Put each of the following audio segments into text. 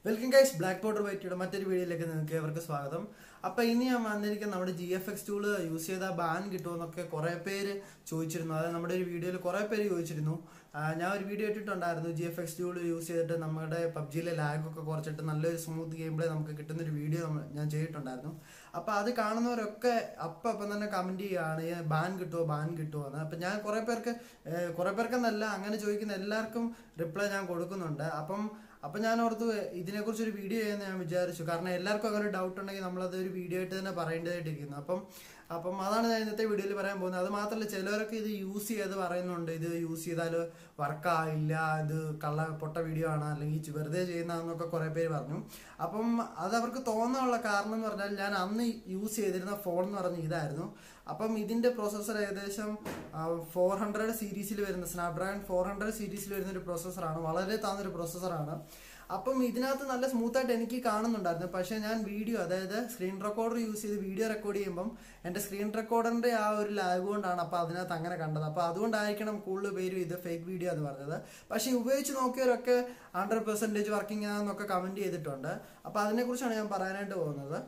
Welcome guys, black border വൈറ്റിയുടെ മറ്റൊരു വീഡിയോയിലേക്ക് നിങ്ങൾക്ക് ഏവർക്ക് സ്വാഗതം. അപ്പോൾ ഇനി ഞാൻ വന്നിരിക്കുന്ന നമ്മുടെ GFX ടൂൾ യൂസ് ചെയ്താൽ ബാൻ കിട്ടുമെന്നൊക്കെ കുറേ പേര് ചോദിച്ചിരുന്നു. അതായത് നമ്മുടെ ഒരു വീഡിയോയിൽ കുറേ പേര് ചോദിച്ചിരുന്നു. ഞാൻ ഒരു വീഡിയോ ഇട്ടിട്ടുണ്ടായിരുന്നു, GFX ടൂൾ യൂസ് ചെയ്തിട്ട് നമ്മുടെ പബ്ജിയിലെ ലാഗൊക്കെ കുറച്ചിട്ട് നല്ലൊരു സ്മൂത്ത് ഗെയിം പ്ലേ നമുക്ക് കിട്ടുന്നൊരു വീഡിയോ ഞാൻ ചെയ്തിട്ടുണ്ടായിരുന്നു. അപ്പോൾ അത് കാണുന്നവരൊക്കെ അപ്പം തന്നെ കമൻറ്റ് ചെയ്യുകയാണ് ബാൻ കിട്ടുമോ എന്ന്. അപ്പം ഞാൻ കുറേ പേർക്കെന്നല്ല, അങ്ങനെ ചോദിക്കുന്ന എല്ലാവർക്കും റിപ്ലൈ ഞാൻ കൊടുക്കുന്നുണ്ട്. അപ്പം ഞാൻ ഓർത്തു ഇതിനെക്കുറിച്ചൊരു വീഡിയോ ചെയ്യാമെന്ന് ഞാൻ വിചാരിച്ചു. കാരണം എല്ലാവർക്കും അങ്ങനെ ഡൗട്ട് ഉണ്ടെങ്കിൽ നമ്മളത് ഒരു വീഡിയോ ആയിട്ട് തന്നെ പറയേണ്ടതായിട്ടിരിക്കുന്നു. അപ്പം അതാണ് ഞാൻ ഇന്നത്തെ വീഡിയോയിൽ പറയാൻ പോകുന്നത്. അത് മാത്രമല്ല, ചിലവരൊക്കെ ഇത് യൂസ് ചെയ്ത് പറയുന്നുണ്ട്, ഇത് യൂസ് ചെയ്താൽ വർക്കായില്ല, ഇത് പൊട്ട വീഡിയോ ആണ്, അല്ലെങ്കിൽ വെറുതെ ചെയ്യുന്നതെന്നൊക്കെ കുറേ പേര് പറഞ്ഞു. അപ്പം അതവർക്ക് തോന്നാനുള്ള കാരണം എന്ന് പറഞ്ഞാൽ, ഞാൻ അന്ന് യൂസ് ചെയ്തിരുന്ന ഫോൺ എന്ന് പറഞ്ഞ ഇതായിരുന്നു. അപ്പം ഇതിന്റെ പ്രോസസ്സർ ഏകദേശം 400 സീരീസിൽ വരുന്ന സ്നാപ്ഡ്രാഗൺ 400 സീരീസിൽ വരുന്ന ഒരു പ്രോസസ്സറാണ്. വളരെ താഴ്ന്നൊരു പ്രോസസ്സറാണ്. അപ്പം ഇതിനകത്ത് നല്ല സ്മൂത്തായിട്ട് എനിക്ക് കാണുന്നുണ്ടായിരുന്നു. പക്ഷേ ഞാൻ വീഡിയോ, അതായത് സ്ക്രീൻ റെക്കോർഡർ യൂസ് ചെയ്ത് വീഡിയോ റെക്കോർഡ് ചെയ്യുമ്പം എൻ്റെ സ്ക്രീൻ റെക്കോർഡറിൻ്റെ ആ ഒരു ലാഗ് കൊണ്ടാണ് അപ്പോൾ അതിനകത്ത് അങ്ങനെ കണ്ടത്. അപ്പോൾ അതുകൊണ്ടായിരിക്കണം കൂടുതൽ പേരും ഇത് ഫേക്ക് വീഡിയോ എന്ന് പറഞ്ഞത്. പക്ഷേ ഉപയോഗിച്ച് നോക്കിയവരൊക്കെ 100% വർക്കിംഗ് ആണെന്നൊക്കെ കമൻറ്റ് ചെയ്തിട്ടുണ്ട്. അപ്പോൾ അതിനെക്കുറിച്ചാണ് ഞാൻ പറയാനായിട്ട് പോകുന്നത്.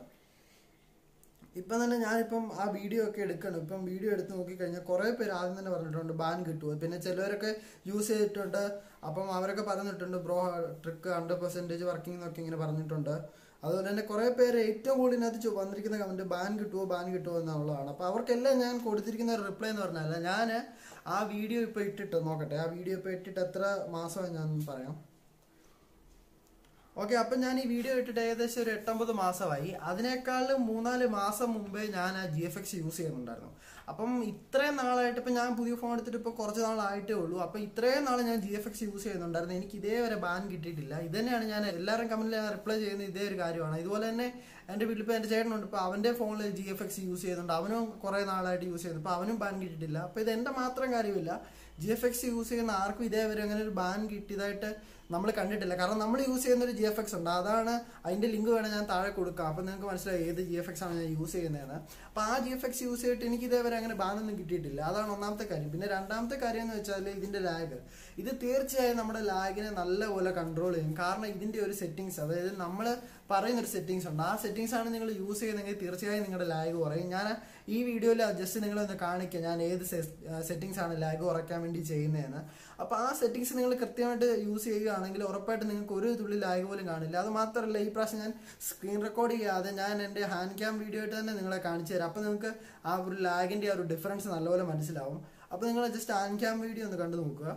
ഇപ്പം തന്നെ ഞാനിപ്പം ആ വീഡിയോ ഒക്കെ എടുക്കണം. ഇപ്പം വീഡിയോ എടുത്ത് നോക്കിക്കഴിഞ്ഞാൽ കുറേ പേര് ആദ്യം തന്നെ പറഞ്ഞിട്ടുണ്ട് ബാൻ കിട്ടുമോ. പിന്നെ ചിലവരൊക്കെ യൂസ് ചെയ്തിട്ടുണ്ട്. അപ്പം അവരൊക്കെ പറഞ്ഞിട്ടുണ്ട് ബ്രോ ട്രിക്ക് 100% വർക്കിംഗ് എന്നൊക്കെ ഇങ്ങനെ പറഞ്ഞിട്ടുണ്ട്. അതുപോലെ തന്നെ കുറേ പേര് ഏറ്റവും കൂടുതൽ ഇതിനകത്ത് വന്നിരിക്കുന്ന കമൻറ്റ് ബാൻ കിട്ടുമോ എന്നുള്ളതാണ്. അപ്പോൾ അവർക്കെല്ലാം ഞാൻ കൊടുത്തിരിക്കുന്ന ഒരു റിപ്ലൈ എന്ന് പറഞ്ഞാൽ, ഞാൻ ആ വീഡിയോ ഇപ്പോൾ ഇട്ടിട്ട് നോക്കട്ടെ. ആ വീഡിയോ ഇപ്പോൾ ഇട്ടിട്ട് എത്ര മാസമായി ഞാൻ പറയാം. ഓക്കെ, അപ്പം ഞാൻ ഈ വീഡിയോ ഇട്ടിട്ട് ഏകദേശം ഒരു 8-9 മാസമായി. അതിനേക്കാളും 3-4 മാസം മുമ്പേ ഞാൻ ആ GFX യൂസ് ചെയ്യുന്നുണ്ടായിരുന്നു. അപ്പം ഇത്രയും നാളായിട്ട്, ഇപ്പം ഞാൻ പുതിയ ഫോൺ എടുത്തിട്ട് ഇപ്പോൾ കുറച്ച് നാളായിട്ടേ ഉള്ളൂ. അപ്പം ഇത്രയും നാൾ ഞാൻ GFX യൂസ് ചെയ്യുന്നുണ്ടായിരുന്നു. എനിക്ക് ഇതേവരെ ബാൻ കിട്ടിയിട്ടില്ല. ഇത് തന്നെയാണ് ഞാൻ എല്ലാവരും കമൻറ്റിൽ ഞാൻ റിപ്ലൈ ചെയ്യുന്ന ഇതേ ഒരു കാര്യമാണ്. ഇതുപോലെ തന്നെ എൻ്റെ വീട്ടിൽ ഇപ്പോൾ എൻ്റെ ചേട്ടനുണ്ട്. ഇപ്പോൾ അവൻ്റെ ഫോണിൽ GFX യൂസ് ചെയ്യുന്നുണ്ട്. അവനും കുറേ നാളായിട്ട് യൂസ് ചെയ്യുന്നു. അപ്പോൾ അവനും ബാൻ കിട്ടിയിട്ടില്ല. അപ്പോൾ ഇത് എൻ്റെ മാത്രം കാര്യമില്ല, GFX യൂസ് ചെയ്യുന്ന ആർക്കും ഇതേവരെ അങ്ങനെ ഒരു ബാൻ കിട്ടിയതായിട്ട് നമ്മൾ കണ്ടിട്ടില്ല. കാരണം നമ്മൾ യൂസ് ചെയ്യുന്ന ഒരു GFX ഉണ്ട്. അതാണ് അതിൻ്റെ ലിങ്ക് വേണം ഞാൻ താഴെ കൊടുക്കാം. അപ്പം നിങ്ങൾക്ക് മനസ്സിലായി ഏത് GFX ആണ് ഞാൻ യൂസ് ചെയ്യുന്നതെന്ന്. അപ്പോൾ ആ GFX യൂസ് ചെയ്തിട്ട് എനിക്ക് ഇതേവരെ അങ്ങനെ ബാനൊന്നും കിട്ടിയിട്ടില്ല. അതാണ് ഒന്നാമത്തെ കാര്യം. പിന്നെ രണ്ടാമത്തെ കാര്യം എന്ന് വെച്ചാൽ ഇതിൻ്റെ ലാഗ്. ഇത് തീർച്ചയായും നമ്മുടെ ലാഗിനെ നല്ലപോലെ കൺട്രോൾ ചെയ്യും. കാരണം ഇതിൻ്റെ ഒരു സെറ്റിങ്സ്, അതായത് നമ്മൾ പറയുന്നൊരു സെറ്റിങ്സ് ഉണ്ട്. ആ സെറ്റിങ്സ് ആണ് നിങ്ങൾ യൂസ് ചെയ്യുന്നതെങ്കിൽ തീർച്ചയായും നിങ്ങളുടെ ലാഗ് കുറയും. ഞാൻ ഈ വീഡിയോയിൽ ജസ്റ്റ് നിങ്ങളൊന്ന് കാണിക്കുക ഞാൻ ഏത് സെറ്റിങ്സ് ആണ് ലാഗ് കുറയ്ക്കാൻ വേണ്ടി ചെയ്യുന്നതെന്ന്. അപ്പോൾ ആ സെറ്റിങ്സ് നിങ്ങൾ കൃത്യമായിട്ട് യൂസ് ചെയ്യുകയാണെങ്കിൽ ഉറപ്പായിട്ട് നിങ്ങൾക്ക് ഒരു തുള്ളി ലാഗ് പോലും കാണില്ല. അത് മാത്രമല്ല, ഈ പ്രാവശ്യം ഞാൻ സ്ക്രീൻ റെക്കോർഡ് ചെയ്യാതെ ഞാൻ എൻ്റെ ഹാൻഡ് ക്യാം വീഡിയോ ആയിട്ട് തന്നെ നിങ്ങളെ കാണിച്ചു തരാം. അപ്പോൾ നിങ്ങൾക്ക് ആ ഒരു ലാഗിൻ്റെ ആ ഒരു ഡിഫറൻസ് നല്ലപോലെ മനസ്സിലാവും. അപ്പോൾ നിങ്ങൾ ജസ്റ്റ് ഹാൻഡ് ക്യാം വീഡിയോ ഒന്ന് കണ്ടു നോക്കുക.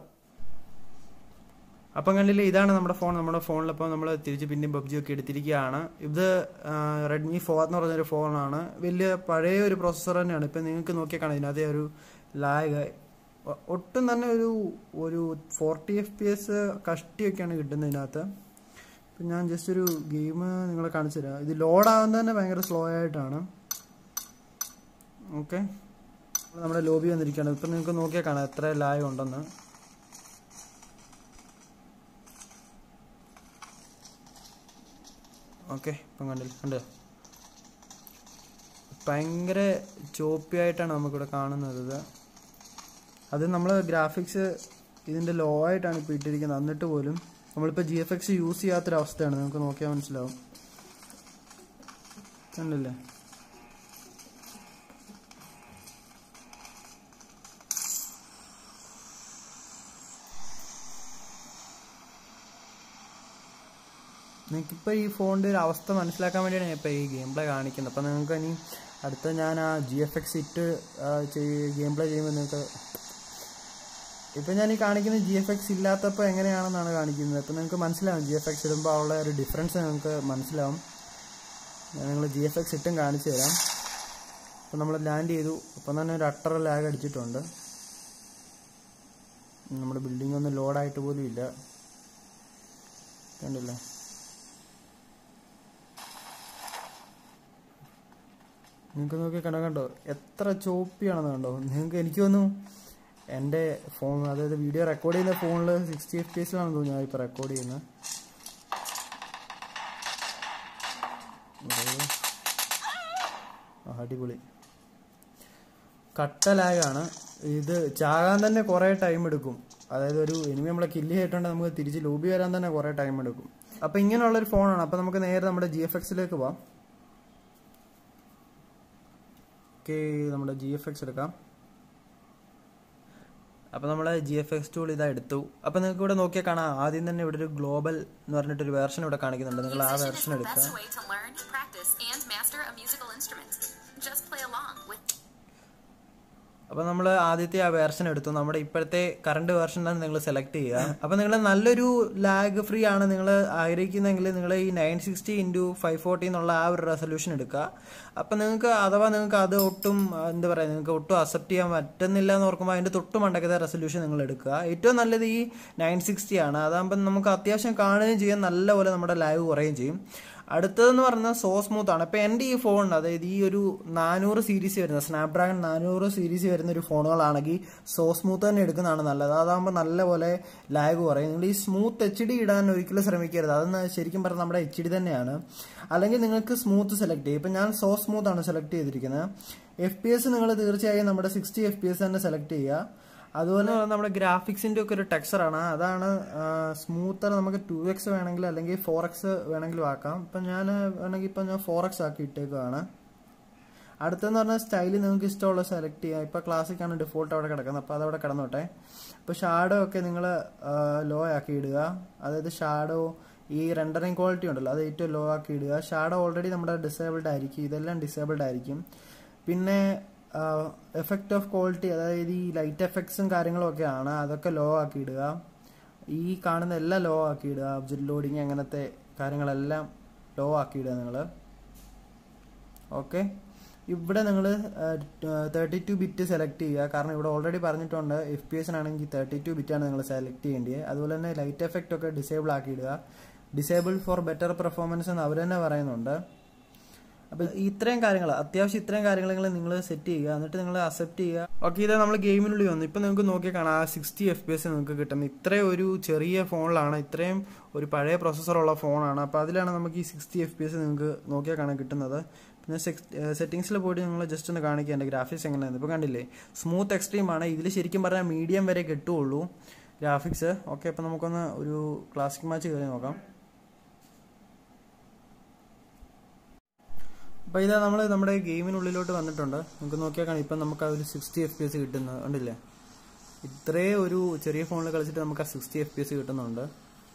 അപ്പം കണ്ടില്ലേ, ഇതാണ് നമ്മുടെ ഫോൺ. നമ്മുടെ ഫോണിലിപ്പോൾ നമ്മൾ തിരിച്ച് പിന്നെയും PUBG ഒക്കെ എടുത്തിരിക്കുകയാണ്. ഇത് Redmi 4 എന്ന് പറഞ്ഞൊരു ഫോണാണ്. വലിയ പഴയ ഒരു പ്രോസസ്സർ തന്നെയാണ്. ഇപ്പം നിങ്ങൾക്ക് നോക്കിയാൽ കാണാം ഇതിനകത്തെ ഒരു ലാഗ് ഒട്ടും തന്നെ ഒരു 40 FPS കഷ്ടിയൊക്കെയാണ് കിട്ടുന്നത് ഇതിനകത്ത്. ഇപ്പം ഞാൻ ജസ്റ്റ് ഒരു ഗെയിം നിങ്ങളെ കാണിച്ചു തരാം. ഇത് ലോഡാകുന്നത് തന്നെ ഭയങ്കര സ്ലോ ആയിട്ടാണ്. ഓക്കെ, നമ്മുടെ ലോബി വന്നിരിക്കുകയാണ്. ഇപ്പം നിങ്ങൾക്ക് നോക്കിയാൽ കാണാം എത്ര ലാഗ് ഉണ്ടെന്ന്. ഓക്കെ, ഇപ്പം കണ്ടോ ഭയങ്കര ചോപ്പി ആയിട്ടാണ് നമുക്കിവിടെ കാണുന്നത്. അത് നമ്മൾ ഗ്രാഫിക്സ് ഇതിൻ്റെ ലോ ആയിട്ടാണ് ഇപ്പോൾ ഇട്ടിരിക്കുന്നത്. എന്നിട്ട് പോലും നമ്മളിപ്പോൾ GFX യൂസ് ചെയ്യാത്തൊരവസ്ഥയാണ്. നമുക്ക് നോക്കിയാൽ മനസ്സിലാവും. കണ്ടില്ലേ, നിങ്ങൾക്കിപ്പോൾ ഈ ഫോണിൻ്റെ ഒരു അവസ്ഥ മനസ്സിലാക്കാൻ വേണ്ടിയാണ് ഞാൻ ഇപ്പോൾ ഈ ഗെയിം പ്ലേ കാണിക്കുന്നത്. അപ്പോൾ നിങ്ങൾക്ക് ഇനി അടുത്ത ഞാൻ ആ GFX ഇട്ട് ഗെയിം പ്ലേ ചെയ്യുമ്പോൾ നിങ്ങൾക്ക് ഇപ്പം ഞാൻ ഈ കാണിക്കുന്ന GFX ഇല്ലാത്തപ്പോൾ എങ്ങനെയാണെന്നാണ് കാണിക്കുന്നത്. അപ്പോൾ നിങ്ങൾക്ക് മനസ്സിലാവും GFX ഇടുമ്പോൾ ഉള്ള ഒരു ഡിഫറൻസ് നിങ്ങൾക്ക് മനസ്സിലാവും. ഞാൻ നിങ്ങൾ GFX ഇട്ടും കാണിച്ചു തരാം. അപ്പോൾ നമ്മൾ ലാൻഡ് ചെയ്തു. അപ്പം തന്നെ ഒരു അട്ടർ ലാഗ് അടിച്ചിട്ടുണ്ട്. നമ്മുടെ ബിൽഡിംഗ് ഒന്നും ലോഡായിട്ട് പോലും ഇല്ല. കണ്ടില്ലേ, നിങ്ങൾക്ക് നോക്കി കണ്ടോ എത്ര ചോപ്പിയാണെന്ന് കണ്ടോ. നിങ്ങൾക്ക് എനിക്ക് തോന്നുന്നു എൻ്റെ ഫോൺ, അതായത് വീഡിയോ റെക്കോർഡ് ചെയ്യുന്ന ഫോണിൽ 60 FPS തോന്നുന്നു ഞാൻ ഇപ്പോൾ റെക്കോർഡ് ചെയ്യുന്നത്. അടിപൊളി കട്ട ലാഗാണ്. ഇത് ചാകാൻ തന്നെ കുറേ ടൈം എടുക്കും. അതായത് ഒരു എനിമി നമ്മളെ കില്ല് ചെയ്തിട്ടുണ്ടെങ്കിൽ നമുക്ക് തിരിച്ച് ലോബി വരാൻ തന്നെ കുറേ ടൈം എടുക്കും. അപ്പോൾ ഇങ്ങനെയുള്ളൊരു ഫോണാണ്. അപ്പോൾ നമുക്ക് നേരെ നമ്മുടെ GFX-ലേക്ക് പോവാം. ഓക്കെ, നമ്മുടെ GFX എടുക്കാം. അപ്പോൾ നമ്മൾ GFX ടൂൾ ഇതാ എടുത്തു. അപ്പോൾ നിങ്ങൾക്ക് ഇവിടെ നോക്കിയാൽ കാണാം, ആദ്യം തന്നെ ഇവിടെ ഒരു ഗ്ലോബൽ എന്ന് പറഞ്ഞിട്ടൊരു വേർഷൻ ഇവിടെ കാണിക്കുന്നുണ്ട്. നിങ്ങൾ ആ വേർഷൻ എടുക്കുക. അപ്പോൾ നമ്മൾ ആദ്യത്തെ ആ വേർഷൻ എടുത്തു. നമ്മുടെ ഇപ്പോഴത്തെ കറണ്ട് വേർഷൻ തന്നെ നിങ്ങൾ സെലക്ട് ചെയ്യുക. അപ്പോൾ നിങ്ങൾ നല്ലൊരു ലാഗ് ഫ്രീ ആണ് നിങ്ങൾ ആഗ്രഹിക്കുന്നതെങ്കിൽ നിങ്ങൾ ഈ 960x540 എന്നുള്ള ആ ഒരു റെസൊല്യൂഷൻ എടുക്കുക. അപ്പോൾ നിങ്ങൾക്ക് അഥവാ നിങ്ങൾക്ക് അത് ഒട്ടും എന്താ പറയുക, നിങ്ങൾക്ക് ഒട്ടും അക്സെപ്റ്റ് ചെയ്യാൻ പറ്റുന്നില്ല എന്ന് ഓർക്കുമ്പോൾ അതിൻ്റെ തൊട്ട് മണ്ടക്കത്തെ റെസൊല്യൂഷൻ നിങ്ങൾ എടുക്കുക. ഏറ്റവും നല്ലത് ഈ 960 ആണ്. അതാകുമ്പോൾ നമുക്ക് അത്യാവശ്യം കാണുകയും ചെയ്യാം, നല്ലപോലെ നമ്മുടെ ലാഗ് കുറയുകയും ചെയ്യും. അടുത്തതെന്ന് പറഞ്ഞാൽ സോ സ്മൂത്ത് ആണ്. ഇപ്പോൾ എൻ്റെ ഈ ഫോൺ, അതായത് ഈ ഒരു 400 സീരീസ് വരുന്ന സ്നാപ്ഡ്രാഗൺ 400 സീരീസ് വരുന്ന ഒരു ഫോണുകളാണെങ്കിൽ സോ സ്മൂത്ത് തന്നെ എടുക്കുന്നതാണ് നല്ലത്. അതാകുമ്പോൾ നല്ലപോലെ ലാഗ് കുറയും. നിങ്ങൾ ഈ സ്മൂത്ത് HD ഇടാൻ ഒരിക്കലും ശ്രമിക്കരുത്. അതെന്ന് ശരിക്കും പറഞ്ഞാൽ നമ്മുടെ HD തന്നെയാണ്. അല്ലെങ്കിൽ നിങ്ങൾക്ക് സ്മൂത്ത് സെലക്ട് ചെയ്യും. ഇപ്പം ഞാൻ സോ സ്മൂത്ത് ആണ് സെലക്ട് ചെയ്തിരിക്കുന്നത്. FPS നിങ്ങൾ തീർച്ചയായും നമ്മുടെ 60 FPS തന്നെ സെലക്ട് ചെയ്യുക. അതുപോലെ നമ്മുടെ ഗ്രാഫിക്സിൻ്റെ ഒക്കെ ഒരു ടെക്സ്ചറാണ്, അതാണ് സ്മൂത്തർ. നമുക്ക് 2x വേണമെങ്കിൽ അല്ലെങ്കിൽ 4x വേണമെങ്കിലും ആക്കാം. ഇപ്പം ഞാൻ വേണമെങ്കിൽ ഇപ്പം ഞാൻ 4x ആക്കി ഇട്ടേക്കുകയാണ്. അടുത്തെന്ന് പറഞ്ഞാൽ സ്റ്റൈൽ നിങ്ങൾക്ക് ഇഷ്ടമുള്ള സെലക്ട് ചെയ്യാം. ഇപ്പോൾ ക്ലാസിക്കാണ് ഡിഫോൾട്ട് അവിടെ കിടക്കുന്നത്, അപ്പോൾ അതവിടെ കിടന്നോട്ടെ. ഇപ്പോൾ ഷാഡോ ഒക്കെ നിങ്ങൾ ലോ ആക്കി ഇടുക. അതായത് ഷാഡോ ഈ റെൻഡറിങ് ക്വാളിറ്റി ഉണ്ടല്ലോ, അത് ഏറ്റവും ലോ ആക്കി ഇടുക. ഷാഡോ ഓൾറെഡി നമ്മുടെ ഡിസേബിൾഡ് ആയിരിക്കും, ഇതെല്ലാം ഡിസേബിൾഡ് ആയിരിക്കും. പിന്നെ എഫക്റ്റ് ഓഫ് ക്വാളിറ്റി, അതായത് ഈ ലൈറ്റ് എഫക്ട്സും കാര്യങ്ങളും ഒക്കെയാണ്, അതൊക്കെ ലോ ആക്കി ഇടുക. ഈ കാണുന്ന എല്ലാം ലോ ആക്കി ഇടുക. ഒബ്ജക്റ്റ് ലോഡിങ് അങ്ങനത്തെ കാര്യങ്ങളെല്ലാം ലോ ആക്കി ഇടുക നിങ്ങൾ. ഓക്കെ, ഇവിടെ നിങ്ങൾ 32 ബിറ്റ് സെലക്ട് ചെയ്യുക. കാരണം ഇവിടെ ഓൾറെഡി പറഞ്ഞിട്ടുണ്ട് FPS-നാണെങ്കിൽ 32 ബിറ്റാണ് നിങ്ങൾ സെലക്ട് ചെയ്യേണ്ടത്. അതുപോലെ തന്നെ ലൈറ്റ് എഫക്റ്റ് ഒക്കെ ഡിസേബിൾ ആക്കി ഇടുക. ഡിസേബിൾ ഫോർ ബെറ്റർ പെർഫോമൻസ് എന്ന് അവർ തന്നെ പറയുന്നുണ്ട്. അപ്പോൾ ഇത്രയും കാര്യങ്ങൾ, അത്യാവശ്യം ഇത്രയും കാര്യങ്ങൾ നിങ്ങൾ സെറ്റ് ചെയ്യുക, എന്നിട്ട് നിങ്ങൾ അക്സെപ്റ്റ് ചെയ്യുക. ഓക്കെ, ഇത് നമ്മൾ ഗെയിമിനുള്ളിൽ വന്നു. ഇപ്പം നിങ്ങൾക്ക് നോക്കിയാൽ കാണാം, ആ 60 FPS നിങ്ങൾക്ക് കിട്ടുന്നത്. ഇത്രയും ഒരു ചെറിയ ഫോണിലാണ്, ഇത്രയും ഒരു പഴയ പ്രൊസസ്സറുള്ള ഫോണാണ്. അപ്പോൾ അതിലാണ് നമുക്ക് ഈ 60 FPS നിങ്ങൾക്ക് നോക്കിയാൽ കാണാൻ കിട്ടുന്നത്. പിന്നെ സെറ്റിങ്സിൽ പോയിട്ട് നിങ്ങൾ ജസ്റ്റ് ഒന്ന് കാണിക്കുക എൻ്റെ ഗ്രാഫിക്സ് എങ്ങനെയാണ്. ഇപ്പോൾ കണ്ടില്ലേ, സ്മൂത്ത് എക്സ്ട്രീം ആണ്. ഇതിൽ ശരിക്കും പറഞ്ഞാൽ മീഡിയം വരെ കിട്ടുകയുള്ളൂ ഗ്രാഫിക്സ്. ഓക്കെ, അപ്പോൾ നമുക്കൊന്ന് ഒരു ക്ലാസിക് മാച്ച് കയറി നോക്കാം. അപ്പോൾ ഇതാ നമ്മൾ നമ്മുടെ ഗെയിമിനുള്ളിലോട്ട് വന്നിട്ടുണ്ട്. നമുക്ക് നോക്കിയാൽ കാണാം, ഇപ്പം നമുക്ക് ആ ഒരു 60 FPS കിട്ടുന്നത് കണ്ടില്ലേ. ഇത്രയും ഒരു ചെറിയ ഫോണിൽ കളിച്ചിട്ട് നമുക്ക് ആ 60 FPS കിട്ടുന്നുണ്ട്.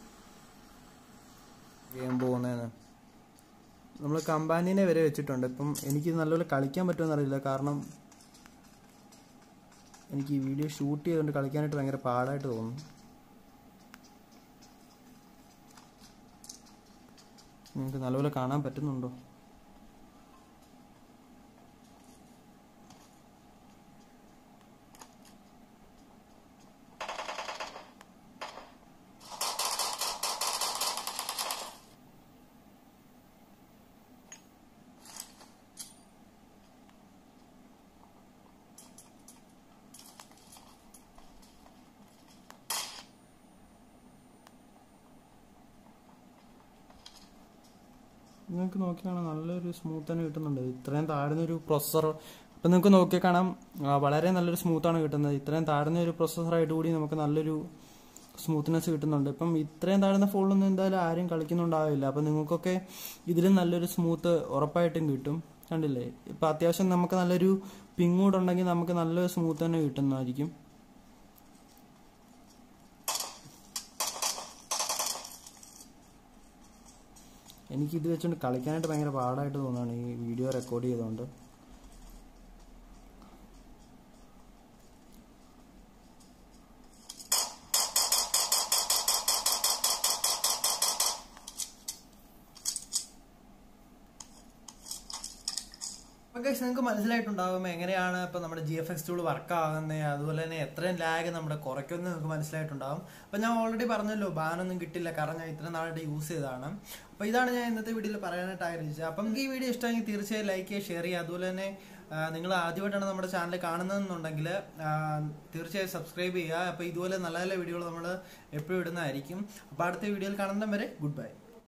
ഗെയിം പോകുന്നതിന് നമ്മൾ കമ്പാനിയനെ വരെ വെച്ചിട്ടുണ്ട്. ഇപ്പം എനിക്ക് നല്ലപോലെ കളിക്കാൻ പറ്റുമെന്ന് അറിയില്ല, കാരണം എനിക്ക് ഈ വീഡിയോ ഷൂട്ട് ചെയ്തുകൊണ്ട് കളിക്കാനായിട്ട് ഭയങ്കര പാടായിട്ട് തോന്നുന്നു. നിങ്ങൾക്ക് നല്ലപോലെ കാണാൻ പറ്റുന്നുണ്ടോ? നിങ്ങൾക്ക് നോക്കിയാൽ നല്ലൊരു സ്മൂത്ത് തന്നെ കിട്ടുന്നുണ്ട്. ഇത്രയും താഴ്ന്നൊരു പ്രൊസസ്സർ, ഇപ്പം നിങ്ങൾക്ക് നോക്കിയാൽ കാണാം വളരെ നല്ലൊരു സ്മൂത്താണ് കിട്ടുന്നത്. ഇത്രയും താഴ്ന്ന ഒരു പ്രൊസസ്സറായിട്ട് കൂടി നമുക്ക് നല്ലൊരു സ്മൂത്ത്നെസ് കിട്ടുന്നുണ്ട്. ഇപ്പം ഇത്രയും താഴ്ന്ന ഫോണിലൊന്നും എന്തായാലും ആരും കളിക്കുന്നുണ്ടാവില്ല. അപ്പം നിങ്ങൾക്കൊക്കെ ഇതിലും നല്ലൊരു സ്മൂത്ത് ഉറപ്പായിട്ടും കിട്ടും. കണ്ടില്ലേ, ഇപ്പം അത്യാവശ്യം നമുക്ക് നല്ലൊരു പിങ് കൂടെ ഉണ്ടെങ്കിൽ നമുക്ക് നല്ലൊരു സ്മൂത്ത് തന്നെ കിട്ടുന്നതായിരിക്കും. എനിക്കിത് വെച്ചുകൊണ്ട് കളിക്കാനായിട്ട് ഭയങ്കര പാടായിട്ട് തോന്നുകയാണ് ഈ വീഡിയോ റെക്കോർഡ് ചെയ്തുകൊണ്ട്. നിങ്ങൾക്ക് മനസ്സിലായിട്ടുണ്ടാകും എങ്ങനെയാണ് ഇപ്പം നമ്മുടെ GFX ടൂൾ വർക്ക് ആകുന്നത്, അതുപോലെ തന്നെ എത്രയും ലാഗ് നമ്മുടെ കുറയ്ക്കുമെന്ന് നിങ്ങൾക്ക് മനസ്സിലായിട്ടുണ്ടാകും. അപ്പം ഞാൻ ഓൾറെഡി പറഞ്ഞല്ലോ, ബാനൊന്നും കിട്ടില്ല, കാരണം ഞാൻ ഇത്ര നാളായിട്ട് യൂസ് ചെയ്തതാണ്. അപ്പോൾ ഇതാണ് ഞാൻ ഇന്നത്തെ വീഡിയോയിൽ പറയാനായിട്ട് ആഗ്രഹിച്ചത്. അപ്പം ഈ വീഡിയോ ഇഷ്ടമെങ്കിൽ തീർച്ചയായും ലൈക്ക് ചെയ്യുക, ഷെയർ ചെയ്യുക. അതുപോലെ തന്നെ നിങ്ങൾ ആദ്യമായിട്ടാണ് നമ്മുടെ ചാനൽ കാണുന്നതെന്നുണ്ടെങ്കിൽ തീർച്ചയായും സബ്സ്ക്രൈബ് ചെയ്യുക. അപ്പോൾ ഇതുപോലെ നല്ല നല്ല വീഡിയോകൾ നമ്മൾ എപ്പോഴും ഇടുന്നതായിരിക്കും. അപ്പോൾ അടുത്ത വീഡിയോയിൽ കാണുന്നതും വരെ ഗുഡ് ബൈ.